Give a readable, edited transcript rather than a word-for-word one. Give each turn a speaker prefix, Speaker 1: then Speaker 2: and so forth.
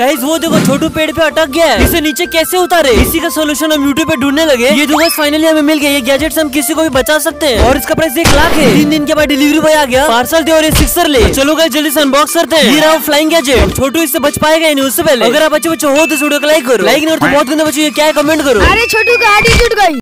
Speaker 1: Guys वो देखो छोटू पेड़ पे अटक गया है, इसे नीचे कैसे उतारे? इसी का सोल्यूशन हम यूट्यूब पे ढूंढने लगे। ये जो गाइस फाइनली हमें मिल गया। ये गैजेट से हम किसी को भी बचा सकते हैं और इसका प्राइस 1 लाख है। 3 दिन के बाद डिलीवरी बॉय आ गया, पार्सल दे और ये सिक्सर ले। चलो गाइस जल्दी से अनबॉक्स करते हैं। ये रहा फ्लाइंग गैजेट। छोटू इससे बच पाएगा नहीं। उससे पहले अगर आप अच्छे बच्चे हो तो वीडियो को लाइक करो, लाइक नहीं हो तो बहुत गंदे बच्चे क्या है कमेंट करो।
Speaker 2: अरे छोटू का हड्डी टूट गई।